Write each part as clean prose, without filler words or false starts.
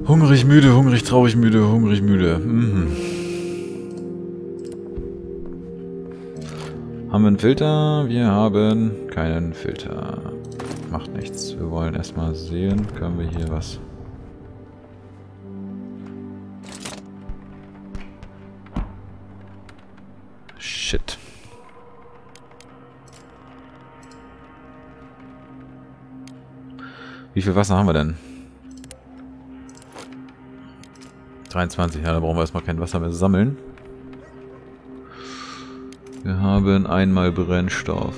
Hungrig, müde, hungrig, traurig, müde, hungrig, müde. Mhm. Haben wir einen Filter? Wir haben keinen Filter. Macht nichts. Wir wollen erstmal sehen, können wir hier was... Shit. Wie viel Wasser haben wir denn? 23, ja, da brauchen wir erstmal kein Wasser mehr sammeln. Wir haben einmal Brennstoff.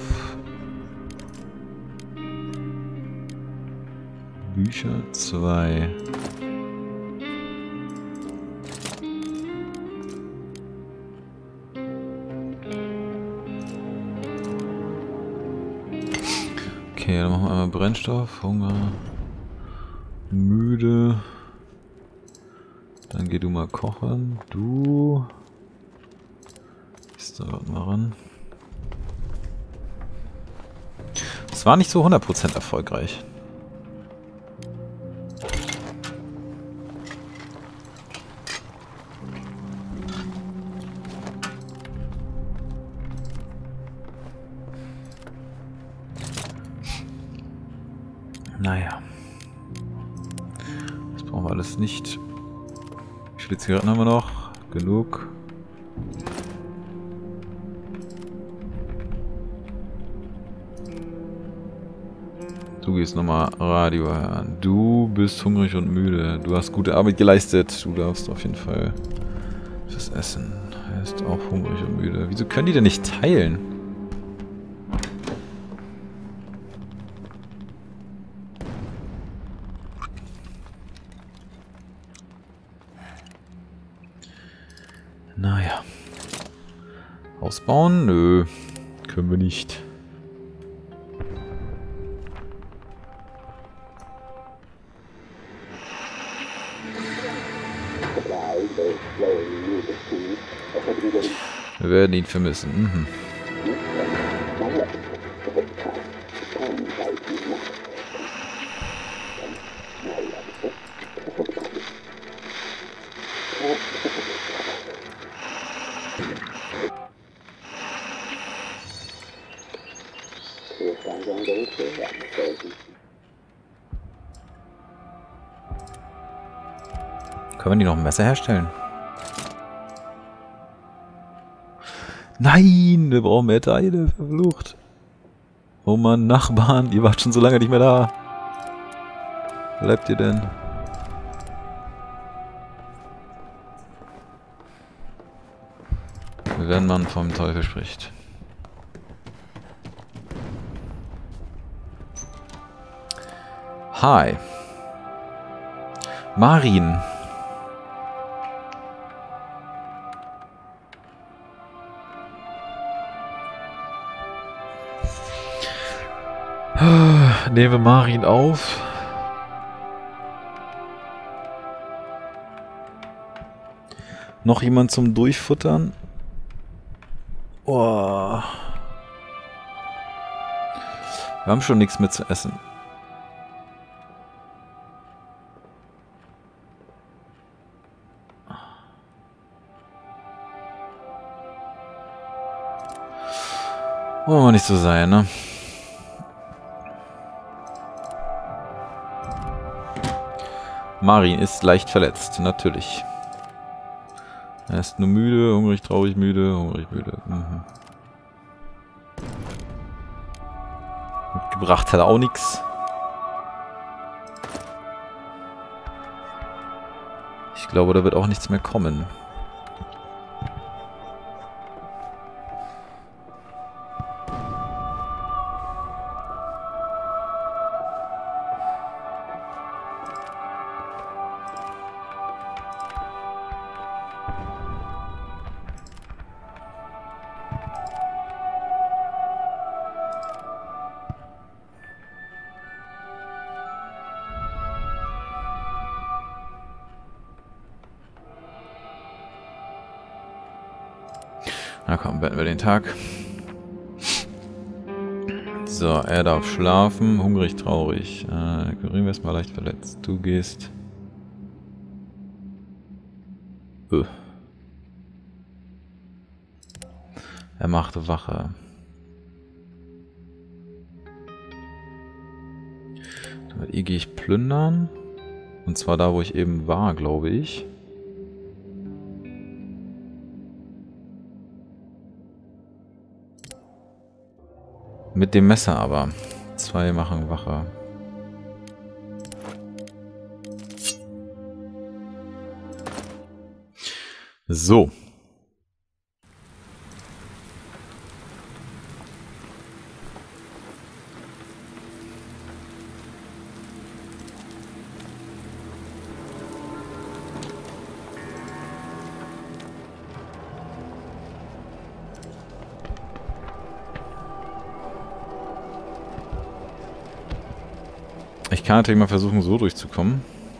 Bücher 2. Okay, dann machen wir einmal Brennstoff, Hunger, müde. Dann geh du mal kochen. Du... Ist da mal ran. Es war nicht so 100% erfolgreich. Naja. Das brauchen wir alles nicht. Wie viele Zigaretten haben wir noch? Genug. Du gehst nochmal Radio hören. Du bist hungrig und müde. Du hast gute Arbeit geleistet. Du darfst auf jeden Fall was essen. Er ist auch hungrig und müde. Wieso können die denn nicht teilen? Naja. Ausbauen? Nö. Können wir nicht. Wir werden ihn vermissen. Mhm. Können wir die noch ein Messer herstellen? Nein, wir brauchen mehr Teile, verflucht. Oh Mann, Nachbarn, ihr wart schon so lange nicht mehr da. Wo bleibt ihr denn? Wenn man vom Teufel spricht. Hi. Marin. Nehmen wir Marin auf. Noch jemand zum Durchfuttern? Oh. Wir haben schon nichts mehr zu essen. Wollen wir nicht so sein, ne? Marin ist leicht verletzt, natürlich. Er ist nur müde, hungrig, traurig, müde, hungrig, müde. Mhm. Mitgebracht hat er auch nichts. Ich glaube, da wird auch nichts mehr kommen. Na komm, beenden wir den Tag. So, er darf schlafen. Hungrig, traurig. Ignorieren wir es mal leicht verletzt. Du gehst Er macht Wache. Hier gehe ich plündern. Und zwar da, wo ich eben war, glaube ich. Mit dem Messer aber. 2 machen Wache. So. Ich kann natürlich mal versuchen, so durchzukommen.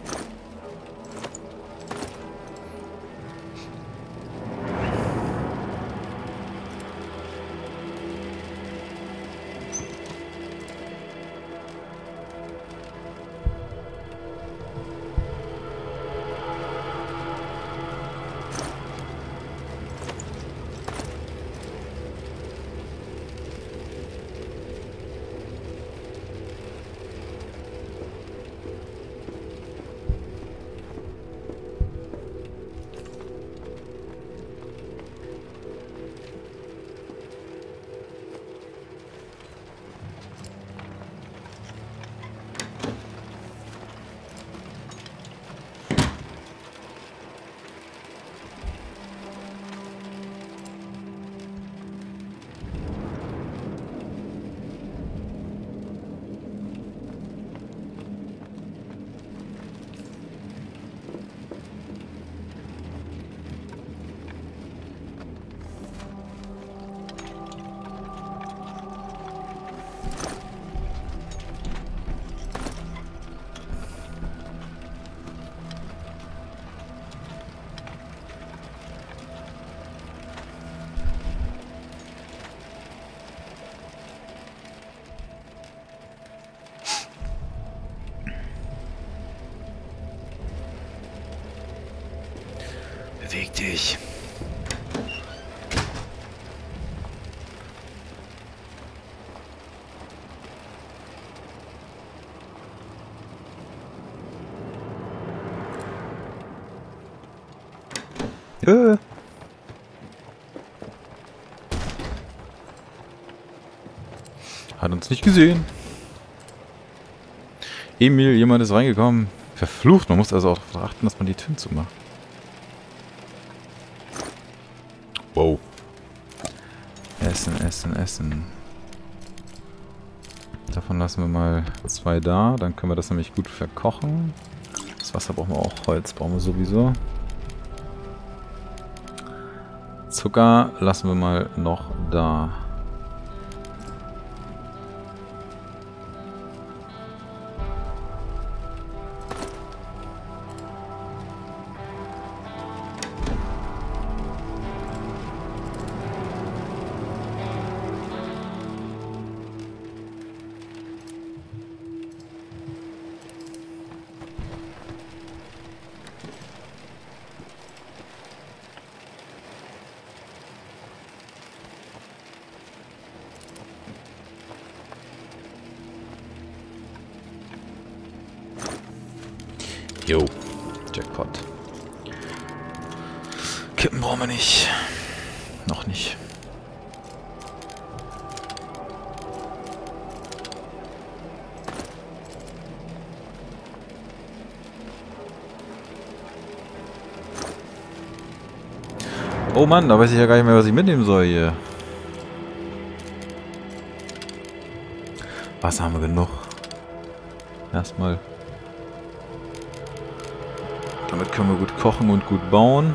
Beweg dich. Hat uns nicht gesehen. Emil, jemand ist reingekommen. Verflucht, man muss also auch darauf achten, dass man die Türen zumacht. Wow. Essen, Essen, Essen. Davon lassen wir mal 2 da. Dann können wir das nämlich gut verkochen. Das Wasser brauchen wir auch. Holz brauchen wir sowieso. Zucker lassen wir mal noch da. Jo, Jackpot. Kippen brauchen wir nicht. Noch nicht. Oh Mann, da weiß ich ja gar nicht mehr, was ich mitnehmen soll hier. Wasser haben wir genug. Erstmal. Damit können wir gut kochen und gut bauen.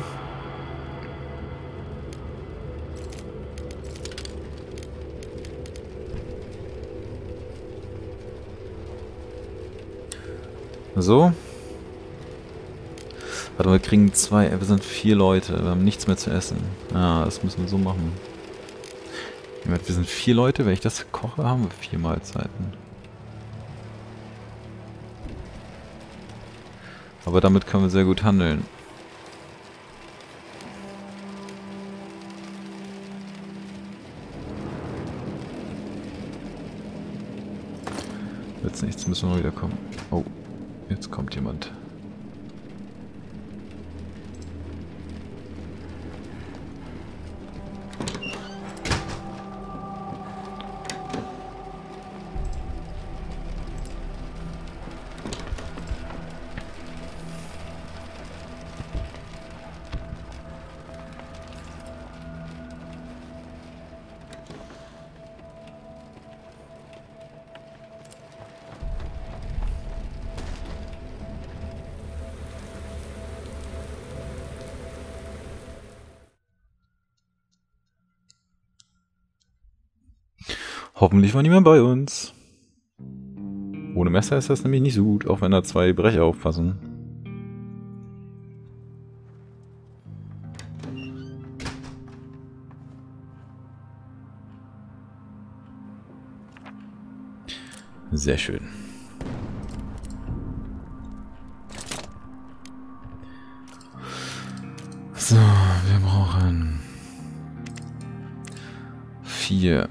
So. Warte, wir kriegen 2, wir sind 4 Leute, wir haben nichts mehr zu essen. Ja, das müssen wir so machen. Wir sind 4 Leute, wenn ich das koche, haben wir 4 Mahlzeiten. Aber damit können wir sehr gut handeln. jetzt nichts, müssen wir mal wieder kommen. Oh, jetzt kommt jemand. Hoffentlich war niemand bei uns. Ohne Messer ist das nämlich nicht so gut, auch wenn da 2 Brecher aufpassen. Sehr schön. So, wir brauchen 4.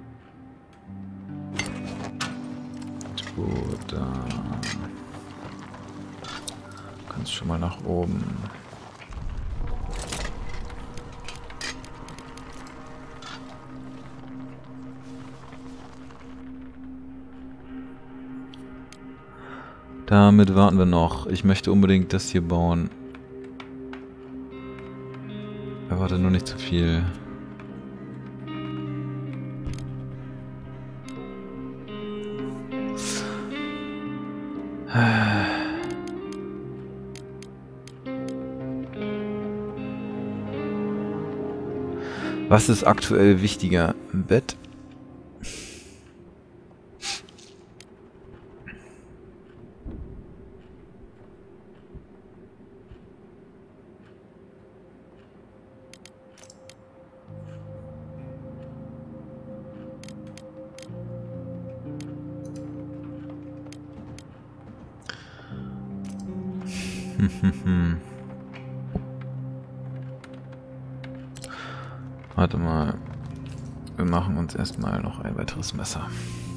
Da kannst schon mal nach oben. Damit warten wir noch. Ich möchte unbedingt das hier bauen. Erwarte nur nicht zu viel. Was ist aktuell wichtiger? Ein Bett? Warte mal. Wir machen uns erstmal noch ein weiteres Messer.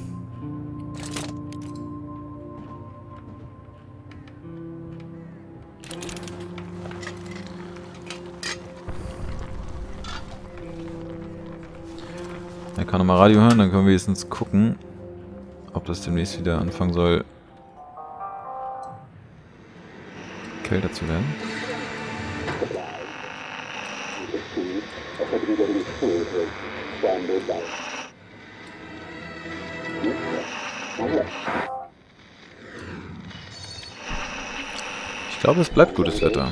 Er kann nochmal Radio hören, dann können wir wenigstens gucken, ob das demnächst wieder anfangen soll, kälter zu werden. Ich glaube, es bleibt gutes Wetter.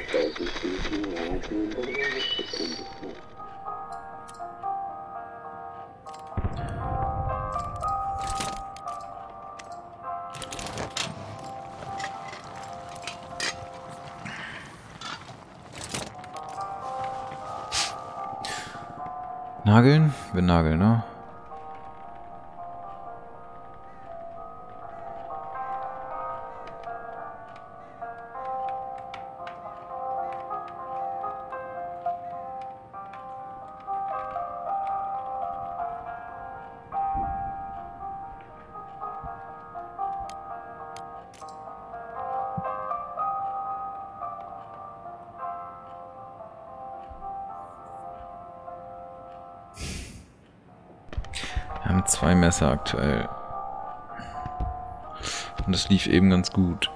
Nageln? Wir nageln, ne? Wir haben 2 Messer aktuell. Und das lief eben ganz gut.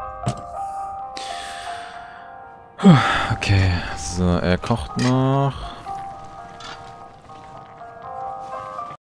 Okay, so, er kocht noch.